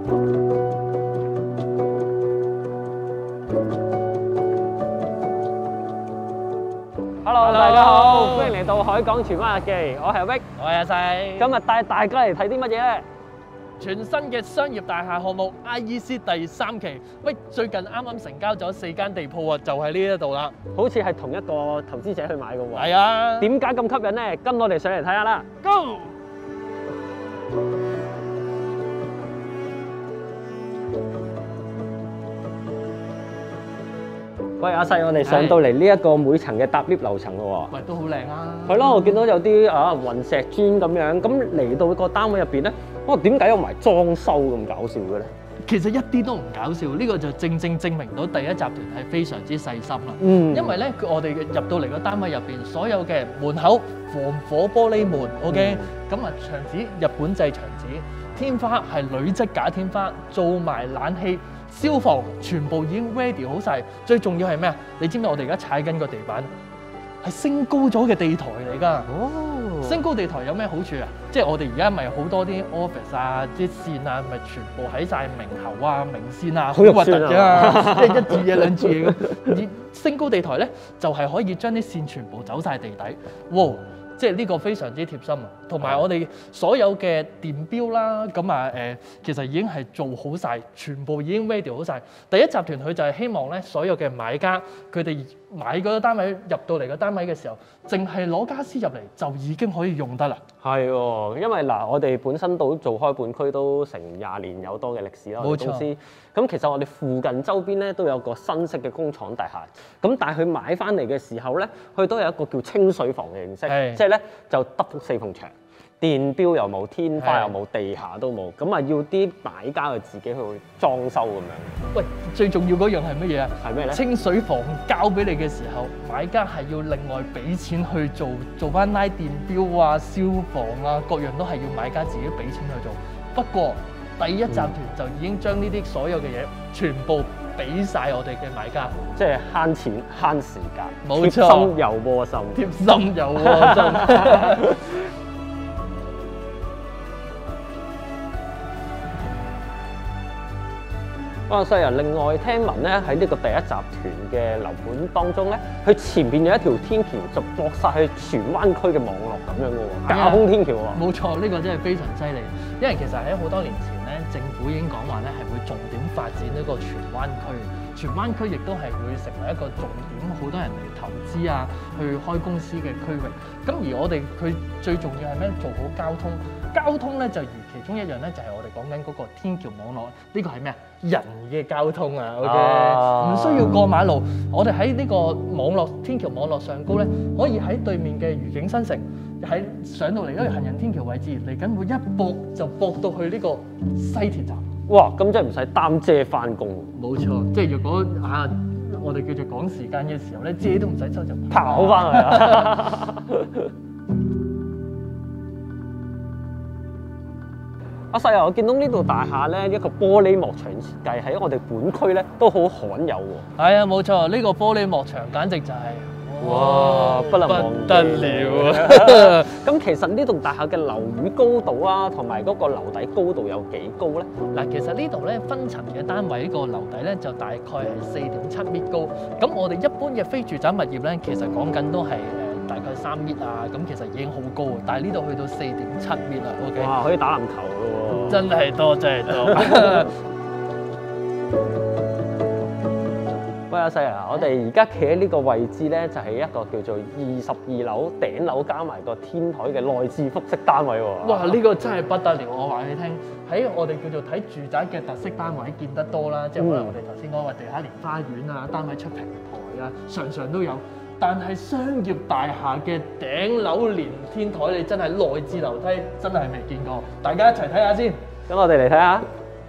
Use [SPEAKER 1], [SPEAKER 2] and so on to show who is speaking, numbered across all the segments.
[SPEAKER 1] Hello， 大家好，歡迎嚟到海港荃灣日記，我係 Vic，
[SPEAKER 2] 我係阿細。
[SPEAKER 1] 今日帶大家嚟睇啲乜嘢咧？
[SPEAKER 2] 全新嘅商業大廈項目 IEC 第3期，喂，最近啱啱成交咗4間地鋪啊，就喺呢一度啦。
[SPEAKER 1] 好似係同一個投資者去買嘅喎。
[SPEAKER 2] 係啊。
[SPEAKER 1] 點解咁吸引咧？跟我哋上嚟睇下啦。Go！喂，阿細，我哋上到嚟呢一個每層嘅搭 lift 樓層咯喎。
[SPEAKER 2] 喂，都好靚啊。
[SPEAKER 1] 係咯，我見到有啲雲石磚咁樣，咁嚟到個單位入邊咧，點解有埋裝修咁搞笑嘅咧？
[SPEAKER 2] 其實一啲都唔搞笑，呢個就正正證明到第一集團係非常之細心啦。因為咧，我哋入到嚟個單位入邊，所有嘅門口防火玻璃門 ，OK，咁啊牆紙日本製牆紙，天花係鋁質假天花，做埋冷氣。消防全部已經 ready 好晒，最重要係咩啊？你知唔知我哋而家踩緊個地板係升高咗嘅地台嚟㗎？哦，升高地台有咩好處啊？即係我哋而家咪好多啲 office 啊，啲線啊，咪全部喺晒明喉啊、明線啊，好核突㗎，即係一注嘢兩注嘢咁。而升高地台咧，就係可以將啲線全部走晒地底。哇！即係呢個非常之貼心啊，同埋我哋所有嘅電錶啦，咁啊其實已經係做好晒，全部已經 ready 好晒。第一集團佢就係希望咧，所有嘅買家佢哋買嗰個單位入到嚟個單位嘅時候，淨係攞傢俬入嚟就已經可以用得啦。係
[SPEAKER 1] 喎，因為嗱，我哋本身都做開本區都成20年有多嘅歷史啦，我哋公司。咁其實我哋附近周邊咧都有個新式嘅工廠大廈，咁但係佢買翻嚟嘅時候咧，佢都有一個叫清水房嘅形式，即係咧就得幅4埲牆，電錶又冇，天花又冇，地下都冇，咁啊要啲買家去自己去裝修咁樣。
[SPEAKER 2] 喂，最重要嗰樣係乜嘢啊？
[SPEAKER 1] 係咩咧？清
[SPEAKER 2] 水房交俾你嘅時候，買家係要另外俾錢去做翻拉電錶啊、消防啊，各樣都係要買家自己俾錢去做。不過第一集團就已經將呢啲所有嘅嘢全部俾晒我哋嘅買家，
[SPEAKER 1] 即係慳錢慳時間，
[SPEAKER 2] 冇錯，
[SPEAKER 1] 貼心又窩心，
[SPEAKER 2] 貼心又窩心。
[SPEAKER 1] 哇！細人，另外聽聞咧喺呢個第一集團嘅樓盤當中咧，佢前邊有一條天橋就駁晒去荃灣區嘅網絡咁樣嘅喎，架空天橋喎。冇
[SPEAKER 2] 錯，呢個真係非常犀利。因為其實喺好多年前咧，政府已經講話咧係會重點發展呢個荃灣區。荃灣區亦都係會成為一個重點，好多人嚟投資啊，去開公司嘅區域。咁而我哋佢最重要係咩？做好交通。交通咧就如其中一樣咧，就係我哋講緊嗰個天橋網絡。呢個係咩啊？人嘅交通啊 ，OK，唔需要過馬路。我哋喺呢個網絡天橋網絡上高咧，可以喺對面嘅愉景新城，喺上到嚟呢個行人天橋位置，嚟緊會一駁就駁到去呢個西鐵站。
[SPEAKER 1] 哇！咁真係唔使擔遮翻工。
[SPEAKER 2] 冇錯，即係如果我哋叫做趕時間嘅時候咧，遮都唔使收就
[SPEAKER 1] 跑翻去啊！阿細啊，我見到呢度大廈咧，一個玻璃幕牆設計喺我哋本區咧都好罕有喎。
[SPEAKER 2] 係啊，冇錯，呢個玻璃幕牆簡直就係
[SPEAKER 1] 哇，不能忘記
[SPEAKER 2] 不得了啊！
[SPEAKER 1] 咁其實呢棟大廈嘅樓宇高度啊，同埋嗰個樓底高度有幾高咧？
[SPEAKER 2] 嗱，其實呢度咧分層嘅單位個樓底咧就大概係4.7米高。咁我哋一般嘅非住宅物業咧，其實講緊都係大概3米啊，咁其實已經好高，但係呢度去到4.7米啦 ，OK。
[SPEAKER 1] 哇，可以打籃球咯喎！
[SPEAKER 2] 真係多，真係多。
[SPEAKER 1] 喂，阿細啊，我哋而家企喺呢個位置咧，就係一個叫做22樓頂樓加埋個天台嘅內置複式單位喎。
[SPEAKER 2] 哇！呢個真係不得了，我話你聽，喺我哋叫做睇住宅嘅特色單位見得多啦，即係可能我哋頭先講話地下連花園啊、單位出平台啊，常常都有。但係商業大廈嘅頂樓連天台，你真係內置樓梯真係未見過。大家一齊睇下先。
[SPEAKER 1] 咁我哋嚟睇下。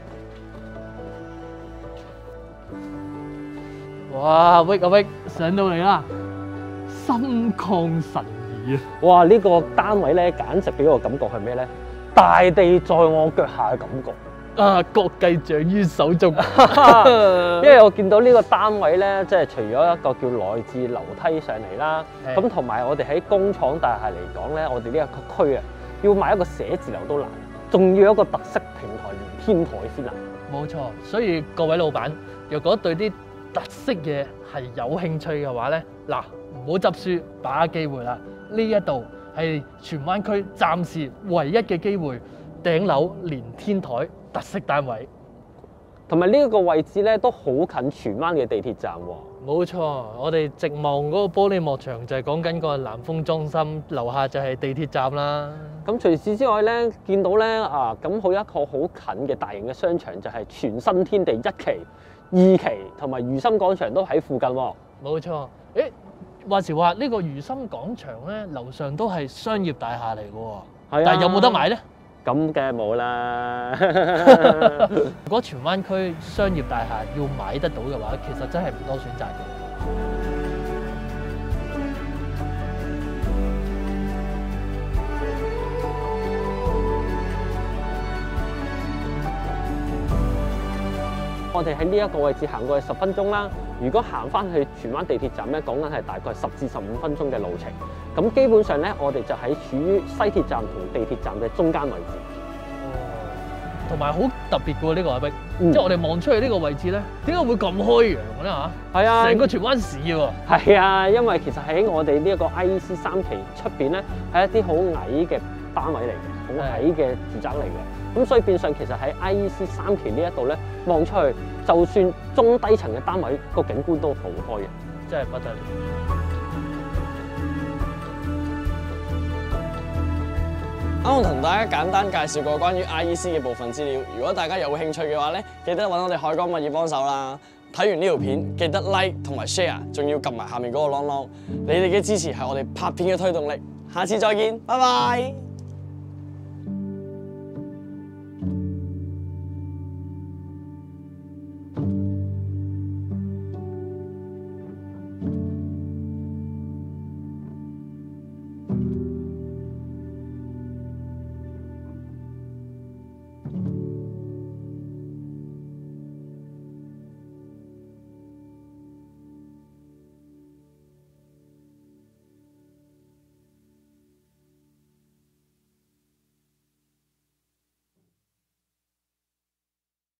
[SPEAKER 2] 哇！Vic 上到嚟啦，心曠神怡啊！
[SPEAKER 1] 哇！呢個單位咧，簡直俾我感覺係咩咧？大地在我腳下嘅感覺。
[SPEAKER 2] 啊，國計掌於手中。
[SPEAKER 1] 因為我見到呢個單位咧，即係除咗一個叫內置樓梯上嚟啦，咁同埋我哋喺工廠大廈嚟講咧，我哋呢一個區啊，要買一個寫字樓都難。 仲要有一個特色平台連天台先啦。
[SPEAKER 2] 冇錯，所以各位老闆，若果對啲特色嘢係有興趣嘅話咧，嗱，唔好執輸，把握機會啦！呢一度係荃灣區暫時唯一嘅機會，頂樓連天台特色單位，
[SPEAKER 1] 同埋呢一個位置咧都好近荃灣嘅地鐵站喎。
[SPEAKER 2] 冇錯，我哋直望嗰個玻璃幕牆就係講緊個南豐中心，樓下就係地鐵站啦。
[SPEAKER 1] 咁除此之外咧，見到咧咁好一個好近嘅大型嘅商場就係全新天地1期、2期同埋如心廣場都喺附近喎。
[SPEAKER 2] 冇錯，話時話呢個如心廣場咧，樓上都係商業大廈嚟嘅喎，但係有冇得買咧？
[SPEAKER 1] 咁嘅冇啦。
[SPEAKER 2] 如果荃灣區商業大廈要買得到嘅話，其實真係唔多選擇嘅。
[SPEAKER 1] 我哋喺呢一個位置行過去10分鐘啦。如果行翻去荃灣地鐵站咧，講緊係大概10至15分鐘嘅路程。咁基本上咧，我哋就喺處於西鐵站同地鐵站嘅中間位置。
[SPEAKER 2] 同埋好特別嘅喎呢個阿碧，即係我哋望出去呢個位置咧，點解會咁開揚嘅咧嚇？係啊，成個荃灣市喎。係
[SPEAKER 1] 啊，因為其實喺我哋呢一個 IEC 3期出邊咧，係一啲好矮嘅單位嚟嘅，好矮嘅住宅嚟嘅。咁所以變相其實喺 IEC 3期呢一度咧，望出去，就算中低層嘅單位，個景觀都好開嘅，
[SPEAKER 2] 真係不得了。
[SPEAKER 3] 啱我同大家簡單介紹過關於 IEC 嘅部分資料。如果大家有興趣嘅話咧，記得揾我哋海港物業幫手啦。睇完呢條片，記得 like 同埋 share， 仲要撳埋下面嗰個啷啷。你哋嘅支持係我哋拍片嘅推動力。下次再見，拜拜。